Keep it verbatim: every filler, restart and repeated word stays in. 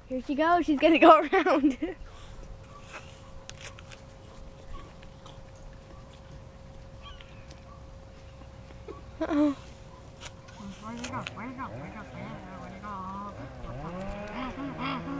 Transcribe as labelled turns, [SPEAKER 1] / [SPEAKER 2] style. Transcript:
[SPEAKER 1] Here she goes. She's gonna go around. Uh-oh.
[SPEAKER 2] Where'd you go? Where'd you go? Where'd you go? Where'd you go?